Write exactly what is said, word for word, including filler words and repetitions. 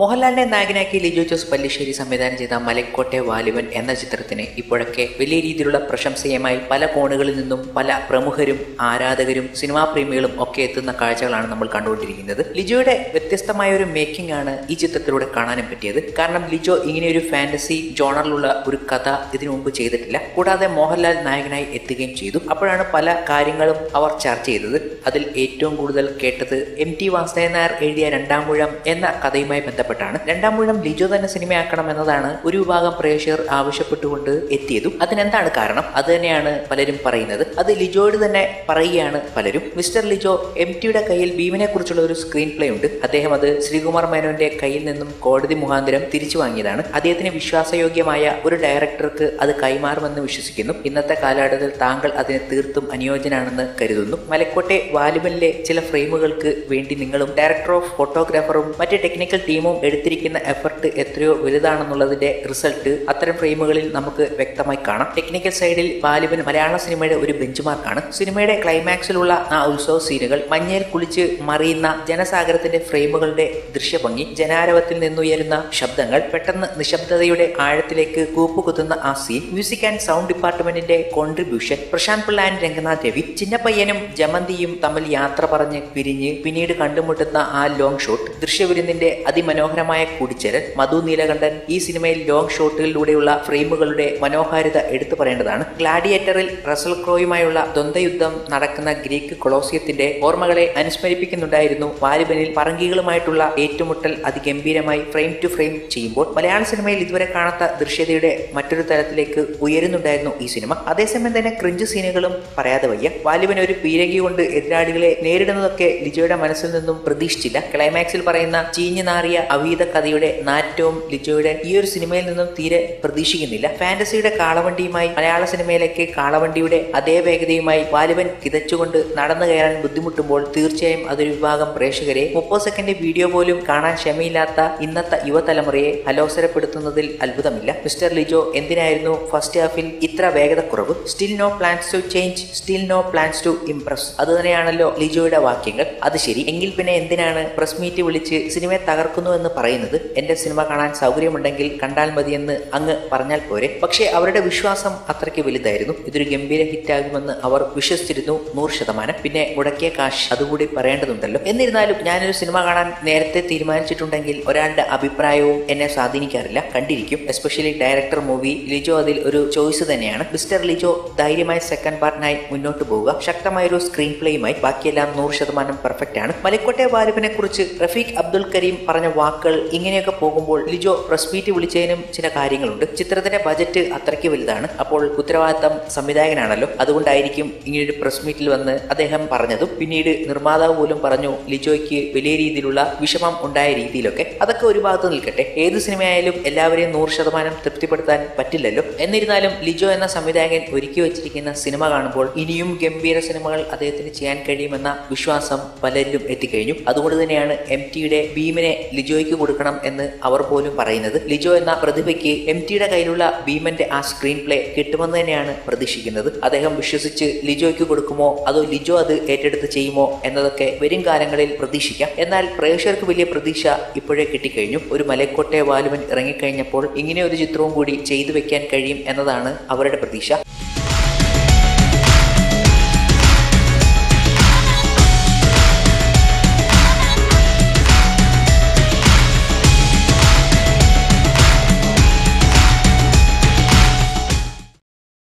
മോഹൻലാലിനെ നായകനാക്കി ലിജോ ജോസ് പല്ലിശ്ശേരി സംവിധാനം ചെയ്ത മലക്കോട്ടെ വാലിബൻ എന്ന ചിത്രത്തിന് ഇപ്പോഴൊക്കെ വലിയ രീതിയിലുള്ള പ്രശംസയുമായി പല കോണുകളിൽ നിന്നും പല പ്രമുഖരും ആരാധകരും സിനിമാ പ്രേമികളും ഒക്കെ എത്തുന്ന കാഴ്ചകളാണ് നമ്മൾ കണ്ടുകൊണ്ടിരിക്കുന്നത്. ലിജോയുടെ വ്യത്യസ്തമായ ഒരു മേക്കിംഗ് ആണ് ഈ ചിത്രത്തിലൂടെ കാണാനും പറ്റിയത്. കാരണം ലിജോ ഇങ്ങനെയൊരു ഫാന്റസി ജോണറിലുള്ള ഒരു കഥ ഇതിനു മുമ്പ് ചെയ്തിട്ടില്ല. കൂടാതെ മോഹൻലാൽ നായകനായി എത്തുകയും ചെയ്തു. അപ്പോഴാണ് പല കാര്യങ്ങളും അവർ ചർച്ച ചെയ്തത്. അതിൽ ഏറ്റവും കൂടുതൽ കേട്ടത് എം ടി വാസുദേവൻ നായർ എഴുതിയ രണ്ടാം ഊഴം എന്ന കഥയുമായി ബന്ധപ്പെട്ടാണ്. രണ്ടാം ഊഴം ലിജോ തന്നെ സിനിമയാക്കണം എന്നതാണ് ഒരു വിഭാഗം പ്രേക്ഷകർ ആവശ്യപ്പെട്ടുകൊണ്ട് എത്തിയതും. അതിനെന്താണ് കാരണം? അത് തന്നെയാണ് പലരും പറയുന്നത്. അത് ലിജോയോട് തന്നെ പറയുകയാണ് പലരും. മിസ്റ്റർ ലിജോ എം ടിയുടെ കയ്യിൽ ഭീമനെ കുറിച്ചുള്ള ഒരു സ്ക്രീൻ പ്ലേ ഉണ്ട്. അദ്ദേഹം അത് ശ്രീകുമാർ മേനോന്റെ കയ്യിൽ നിന്നും കോടതി മുഖാന്തരം തിരിച്ചു വാങ്ങിയതാണ്. അദ്ദേഹത്തിന് വിശ്വാസയോഗ്യമായ ഒരു ഡയറക്ടർക്ക് അത് കൈമാറുമെന്ന് വിശ്വസിക്കുന്നു. ഇന്നത്തെ കാലഘട്ടത്തിൽ താങ്കൾ അതിന് തീർത്തും അനുയോജ്യനാണെന്ന് കരുതുന്നു. മലക്കോട്ടെ വാലിബനിലെ ചില ഫ്രെയിമുകൾക്ക് വേണ്ടി നിങ്ങളും ഡയറക്ടർ ഓഫ് ഫോട്ടോഗ്രാഫറും മറ്റ് ടെക്നിക്കൽ ടീമും എടുത്തിരിക്കുന്ന എഫർട്ട് എത്രയോ വലുതാണെന്നുള്ളതിന്റെ റിസൾട്ട് അത്തരം ഫ്രെയിമുകളിൽ നമുക്ക് വ്യക്തമായി കാണാം. ടെക്നിക്കൽ സൈഡിൽ വാലിബൻ മലയാള സിനിമയുടെ ഒരു ബെഞ്ച് മാർക്കാണ്. സിനിമയുടെ ക്ലൈമാക്സിലുള്ള ആ ഉത്സവ സീനുകൾ, മഞ്ഞയിൽ കുളിച്ച് മറിയുന്ന ജനസാഗരത്തിന്റെ ഫ്രെയിമുകളുടെ ദൃശ്യഭംഗി, ജനാരവത്തിൽ നിന്നുയരുന്ന ശബ്ദങ്ങൾ, പെട്ടെന്ന് നിശബ്ദതയുടെ ആഴത്തിലേക്ക് കൂപ്പുകുത്തുന്ന ആ സീൻ, മ്യൂസിക് ആൻഡ് സൗണ്ട് ഡിപ്പാർട്ട്മെന്റിന്റെ കോൺട്രിബ്യൂഷൻ, പ്രശാന്ത് പിള്ള ആൻഡ് രംഗനാഥ് രവി, ചിന്നപ്പയ്യനും ജമന്തിയും തമ്മിൽ യാത്ര പറഞ്ഞ് പിരിഞ്ഞ് പിന്നീട് കണ്ടുമുട്ടുന്ന ആ ലോങ് ഷോട്ട്, ദൃശ്യവിരുന്നിന്റെ അതിമനോഹരമായ കൂടിച്ചേരൽ, മധു നീലകണ്ഠൻ ഈ സിനിമയിൽ ലോങ് ഷോട്ടുകളിലൂടെയുള്ള ഫ്രെയിമുകളുടെ മനോഹാരിത എടുത്തു പറയേണ്ടതാണ്. ഗ്ലാഡിയേറ്ററിൽ റസൽ ക്രോയുമായുള്ള ദ്വന്ദ്വയുദ്ധം നടക്കുന്ന ഗ്രീക്ക് കൊളോസിയത്തിന്റെ ഓർമ്മകളെ അനുസ്മരിപ്പിക്കുന്നുണ്ടായിരുന്നു. വാലിബനിൽ പറങ്കികളുമായിട്ടുള്ള ഏറ്റുമുട്ടൽ അതിഗംഭീരമായി ഫ്രെയിം ടു ഫ്രെയിം ചെയ്യുമ്പോൾ മലയാള സിനിമയിൽ ഇതുവരെ കാണാത്ത ദൃശ്യതയുടെ മറ്റൊരു തലത്തിലേക്ക് ഉയരുന്നുണ്ടായിരുന്നു ഈ സിനിമ. അതേസമയം തന്നെ ക്രിഞ്ച് സീനുകളും പറയാതെ വയ്യ. വാലിബൻ ഒരു പീരങ്കി കൊണ്ട് എതിരാളികളെ നേരിടുന്നതൊക്കെ ലിജോയുടെ മനസ്സിൽ നിന്നും പ്രതീക്ഷിച്ചില്ല. ക്ലൈമാക്സിൽ പറയുന്ന ചീഞ്ഞു നാറിയ അവീത കഥയുടെ നാറ്റവും ലിജോയുടെ ഈ ഒരു സിനിമയിൽ നിന്നും തീരെ പ്രതീക്ഷിക്കുന്നില്ല. ഫാന്റസിയുടെ കാളവണ്ടിയുമായി മലയാള സിനിമയിലേക്ക് കാളവണ്ടിയുടെ അതേ വേഗതയുമായി വാലിബൻ കിതച്ചുകൊണ്ട് നടന്നു കയറാൻ ബുദ്ധിമുട്ടുമ്പോൾ തീർച്ചയായും അതൊരു വിഭാഗം പ്രേക്ഷകരെ മുപ്പത് സെക്കൻഡ് വീഡിയോ പോലും കാണാൻ ക്ഷമയില്ലാത്ത ഇന്നത്തെ യുവതലമുറയെ അലോസരപ്പെടുത്തുന്നതിൽ അത്ഭുതമില്ല. മിസ്റ്റർ ലിജോ എന്തിനായിരുന്നു ഫസ്റ്റ് ഹാഫിൽ ഇത്ര വേഗതക്കുറവ്? Still no plans to change, still no plans to impress. അത് തന്നെയാണല്ലോ ലിജോയുടെ വാക്യങ്ങൾ. അത് ശരി, എങ്കിൽ പിന്നെ എന്തിനാണ് പ്രസ് മീറ്റ് വിളിച്ച് സിനിമയെ തകർക്കുന്നു എന്ന് പറയുന്നത്? എന്റെ സിനിമ കാണാൻ സൗകര്യമുണ്ടെങ്കിൽ കണ്ടാൽ മതിയെന്ന് അങ്ങ് പറഞ്ഞാൽ പോരെ. പക്ഷേ അവരുടെ വിശ്വാസം അത്രയ്ക്ക് വലുതായിരുന്നു. ഇതൊരു ഗംഭീര ഹിറ്റാകുമെന്ന് അവർ വിശ്വസിച്ചിരുന്നു നൂറ് ശതമാനം. പിന്നെ മുടക്കിയ കാശ് അതുകൂടി പറയേണ്ടതുണ്ടല്ലോ. എന്നിരുന്നാലും ഞാനൊരു സിനിമ കാണാൻ നേരത്തെ തീരുമാനിച്ചിട്ടുണ്ടെങ്കിൽ ഒരാളുടെ അഭിപ്രായവും എന്നെ സ്വാധീനിക്കാറില്ല. കണ്ടിരിക്കും. Especially director movie. ലിജോ അതിൽ ഒരു ചോയ്സ് തന്നെയാണ്. മിസ്റ്റർ ലിജോ ധൈര്യമായി സെക്കൻഡ് പാർട്ടിനായി മുന്നോട്ട് പോവുക. ശക്തമായൊരു സ്ക്രീൻ പ്ലേയുമായി. ബാക്കിയെല്ലാം നൂറ് ശതമാനം പെർഫെക്റ്റ് ആണ്. മലക്കോട്ടെ വാലിബനെ കുറിച്ച് റഫീഖ് അബ്ദുൽ കരീം പറഞ്ഞ വാക്കുകൾ ഇങ്ങനെയൊക്കെ പോകുമ്പോൾ ലിജോ പ്രസ് മീറ്റ് വിളിച്ചതിനും ചില കാര്യങ്ങളുണ്ട്. ചിത്രത്തിന്റെ ബജറ്റ് അത്രയ്ക്ക് വലുതാണ്. അപ്പോൾ ഉത്തരവാദിത്തം സംവിധായകനാണല്ലോ. അതുകൊണ്ടായിരിക്കും ഇങ്ങനൊരു പ്രസ് മീറ്റിൽ വന്ന് അദ്ദേഹം പറഞ്ഞതും. പിന്നീട് നിർമ്മാതാവ് പോലും പറഞ്ഞു ലിജോയ്ക്ക് വലിയ രീതിയിലുള്ള വിഷമം ഉണ്ടായ രീതിയിലൊക്കെ. അതൊക്കെ ഒരു ഭാഗത്ത് നിൽക്കട്ടെ. ഏത് സിനിമയായാലും എല്ലാവരെയും നൂറ് ശതമാനം തൃപ്തിപ്പെടുത്താൻ പറ്റില്ലല്ലോ. എന്നിരുന്നാലും ലിജോ എന്ന സംവിധായകൻ ഒരുക്കി വെച്ചിരിക്കുന്ന സിനിമ കാണുമ്പോൾ ഇനിയും ഗംഭീര സിനിമകൾ അദ്ദേഹത്തിന് ചെയ്യാൻ കഴിയുമെന്ന വിശ്വാസം പലരിലും എത്തിക്കഴിഞ്ഞു. അതുകൊണ്ട് തന്നെയാണ് എം ടിയുടെ ഭീമനെ ലിജോയ്ക്ക് കൊടുക്കണം എന്ന് അവർ പോലും പറയുന്നത്. ലിജോ എന്ന പ്രതിഭയ്ക്ക് എം ടിയുടെ കയ്യിലുള്ള ഭീമന്റെ ആ സ്ക്രീൻ പ്ലേ കിട്ടുമെന്ന് തന്നെയാണ് പ്രതീക്ഷിക്കുന്നത്. അദ്ദേഹം വിശ്വസിച്ച് ലിജോയ്ക്ക് കൊടുക്കുമോ അതോ ലിജോ അത് ഏറ്റെടുത്ത് ചെയ്യുമോ എന്നതൊക്കെ വരും കാലങ്ങളിൽ പ്രതീക്ഷിക്കാം. എന്നാൽ പ്രേക്ഷകർക്ക് വലിയ പ്രതീക്ഷ ഇപ്പോഴേ കിട്ടിക്കഴിഞ്ഞു. ഒരു മലക്കോട്ടെ വാലിബൻ ഇറങ്ങിക്കഴിഞ്ഞപ്പോൾ ഇങ്ങനെ ഒരു ചിത്രവും കൂടി ചെയ്തു വെക്കാൻ കഴിയും എന്നതാണ് അവരുടെ പ്രതീക്ഷ.